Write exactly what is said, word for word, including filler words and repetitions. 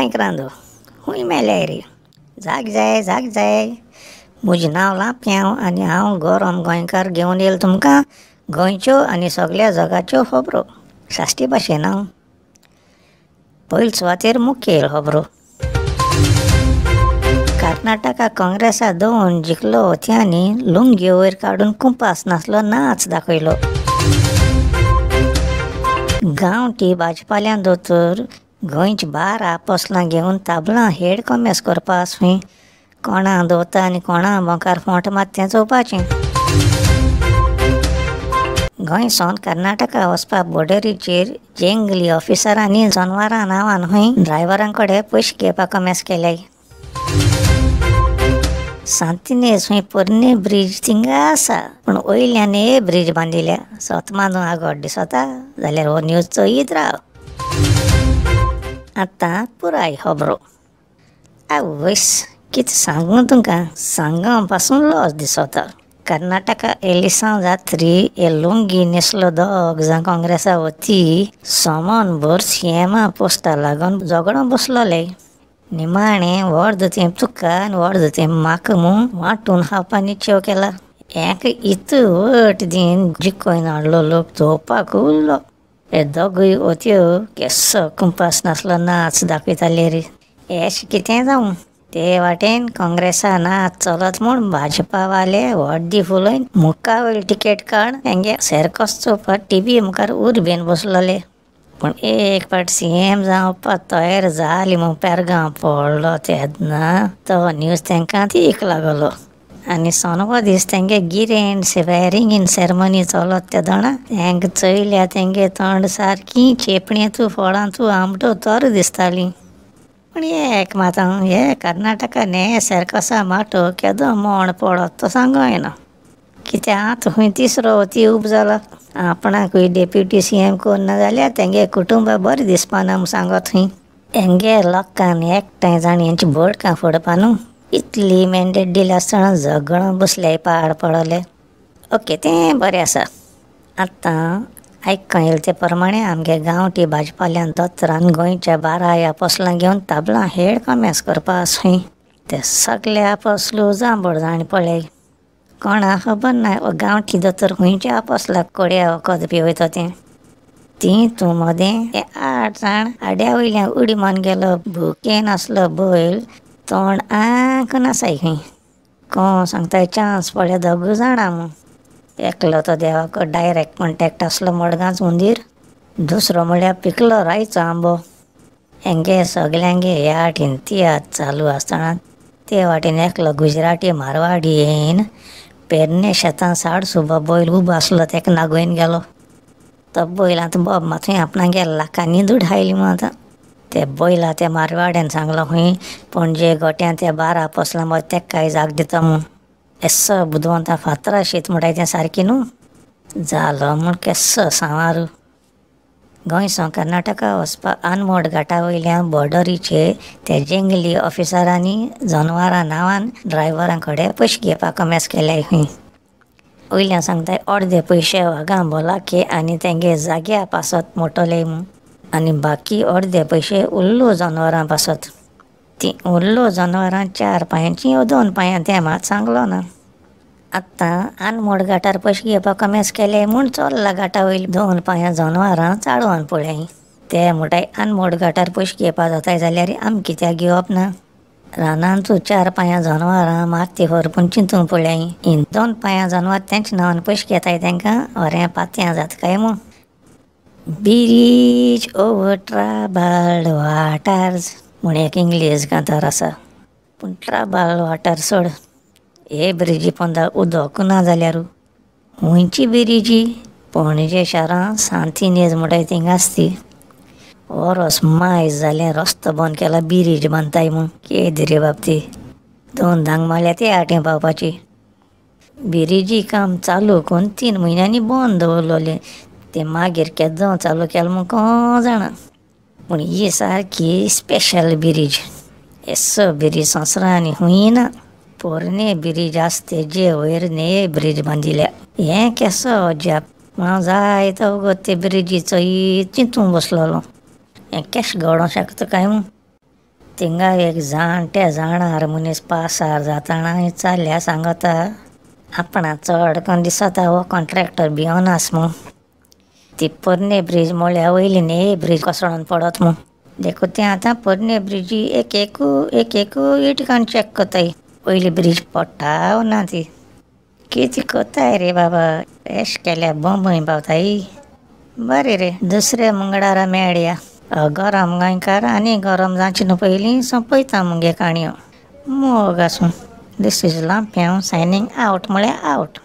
कांयक रांदो खूंय मेल्याय रे जाग जाय जाग जाय म्हजें नांव लाप्याव आनी हांव गरम गोंयकार घेवन येयलो तुमकां गोंयच्यो आनी सगळ्या जगाच्यो खबरो साश्टी भाशेन हांव पयले सुवातेर मुखेल खबरो कर्नाटका काँग्रेसा दोन जिखलो होत्यांनी लुंगी वयर काडून कुंपास नासलो नाच दाखयलो. गांवठी भाजपाल्यान दोतोर गोंयची बारा आपोसलां घेवन ताबलां हेड कॉमेस करपा आसूं कोणा दोता आनी कोणा बोंकार फोंट मात तें चोवपाचें. गोंय सावन कर्नाटका वचपा बॉर्डरीचेर जेंगली ऑफिसरांनी जनवरां नांवान हूंय ड्रायव्हरां कडेन पयशे घेवपा कॉमेस केल्याय. सांतिनेज हूंय पोरने ब्रीज थिंगा आसा पूण वयल्यान हे ब्रीज बांदिल्या सोत बांदूं आगोड दिसता जाल्यार हो न्यूज चोयीत राव. आतां पुराय खबरो आवयस कितें सांगू तुमकां सांगो पासून लॉस दिसता. कर्नाटका एलिसांव जात्री हे लुंगी न्हेसलो दोग जां काँग्रेसा वती सोमोन भर सीएमा पोस्टा लागून झगडो बसलोले. निमाणें व्हड तें तुका आनी व्हड तें म्हाका म्हूण वांटून खावपा निश्चय केला. हेका इतू वट दीन जिखोयन हाडलो लोक चोवपाक उरलो. हे दोगूय वत्यो केस्सो कुंपास नासलो नाच दाखयताले रे. हेश कितें जावं ते वाटेन काँग्रेसा नाच चलत म्हूण भाजपा वाले व्हड फुलयन मुखा वयली टिकेट काड तेंगे सेरकोस चोवपाक टिवी मुखार उर्बेन बसलोले. पूण एक पाट सीएम जावपा तयार जाली म्हूण पेरगांव पडलो तेन्ना तो न्यूज तेंकां तीख लागलो आनी सोनवो दीस तेंगे गिरेन स्वेरींग इन सेरेमनी चलत ते दोणा तेंकां चयल्या तेंगे तोंड सारकीं चेपणेतू फळांतू आमटो तर दिसतालीं. पूण एक मात हे कर्नाटकान हे सेरकोसा माटो केदो मोण पडत तो सांगोयना. कित्याक आतां हूंय तिसरो वती उब जाला आपणाकूय डेप्युटी सीएम कोन्ना जाल्यार तेंगे कुटुंबा बरें दिसपाना म्हूण सांगत हूंय. हेंगे लोकांक एकठांय जावन हेंची बोडकां फोडपा न्हू इतली मॅन्डेट दिल्या आसतना झगडो बसल्याय पाड पडले. ओके तें बरें आसा. आतां आयकूं येयलें ते प्रमाणे आमगे गांवठी भाजपाल्यान दोतोरान गोंयच्या बारा आपोसलां घेवन ताबलां हेड कॉमेस करपा आसूं ते सगळे आपोसलू जांबड जाण पळय. कोणा खबर ना गांवठी दोतोर खंयचे आपोसलाक कोड्या वखद पिवयता तें. ती तूं मोदें हे आठ जाण आड्या वयल्यान उडी मारून गेलो भुकेन आसलो बैल तोंड आंक नासाय खंय. कोण सांगता चान्स पडल्या दोगूय जाणां म्हूण. एकलो तो देवाको डायरेक्ट कॉन्टेक्ट आसलो मडगांवच हुंदीर दुसरो म्हळ्यार पिकलो रायचो आंबो. हेंगे सगल्यांगे ह्या वाटेन तियात्र चालू आसतना ते वाटेन एकलो गुजराती मारवाडी येयन पेरने शेतां साड सुबा बैल उबो आसलो तेका नागोयन गेलो. तो बैल आतां बोब मात थंय आपणागे लाखांनी दूड हायली म्हूण आतां ते बैला त्या मारवाड्यान सांगलो खंय पणजे गोट्यान त्या बारा आपोसलां मदें तेका कांय जाग दिता म्हूण. केस्सो बुदवंतां फातरा शीत म्हणटाय तें सारकें न्हू जालो म्हूण केस्सो सांवारू. गोंय सावन कर्नाटका वचपा आनमोड घाटा वयल्यान बॉर्डरीचेर ते जेंगली ऑफिसरांनी जनवरां नांवान ड्रायव्हरां कडेन पयशे घेवपा कॉमेस केल्याय खंय. वयल्यान सांगताय अर्दे पयशे वागां बोलाके आनी तेंगे जाग्या पासत मोटोले म्हूण आनी बाकी अर्दे पयशे उरल्लो जनवरां पासत. ती उरल्लो जनवरां चार पांयांची वा दोन पांयां तें मात सांगलो ना. आतां आनमोड घाटार पयशे घेवपा कॉमेस केले म्हूण चोरला घाटा वयली दोन पांयां जनवरां चाळोवन पळय. ते म्हणटाय आनमोड घाटार पयशे घेवपा जाताय जाल्यार आमी कित्याक घेवप ना. रानांतू चार पांयां जनवरां मारती व्हरपून चिंतून पळय हीं दोन पांयां जनवर तेंच्या नांवान पयशे घेताय तेंकां ओऱ्या पातयां जाता काय म्हूण. ब्रिज ओवर ट्राबल्ड वाटर्स म्हूण एक इंग्लीश गांथार आसा. पूण ट्राबल्ड वाटर सोड हे ब्रिजी पोंदा उदक ना जाल्यार हुंयची ब्रिजी पणजे शारां सांतिनेज म्हणटाय थिंग आसती वरोस मायज जालें रस्तो बंद केला ब्रिज बांदताय म्हूण. केदी रे बाब ती दोन धांक मारल्या ते आटें पावपाची. ब्रिजी काम चालू करून तीन म्हयन्यांनी बंद दवरलोलें ते मागीर केदो चालू केलें म्हूण कोण जाणा. पूण ही सारकी स्पेशल ब्रिज. एस्सो ब्रिज संवसारांनी हूंय ना. पोरने ब्रिज आसते जे वयर ने ब्रिज बांदिल्या. हें केसो अजाप. हांव जाय तो वगत ते ब्रिजी चोयीत चिंतून बसलोलो हें केश घडों शकता काय म्हूण. थिंगा एक जाणट्या झाडार मनीस पासार जाताना चालल्या सांगता आपणा चड करून दिसता हो कॉन्ट्रॅक्टर भियोनास मू ती पोरणे ब्रिज मोळ्या वयलीन हे ब्रिज कोसळून पडत मू देखो ते आतां पोरणे ब्रिजी एक एकू एक एकू इटकान चॅक कोताय पयली ब्रिज पडटा ओ ना ती कितें कोताय रे बाबा एश केल्या बोंबय पावताय बरें रे दुसरे मंगळारा मेळया गरम गोंयकार आनी गरम जावचे न्हू पयलीं सोंपयता मुगे काणयो मोग आसूं. दिस इज लांप्या सायनींग आवट म्हळ्यार आवट.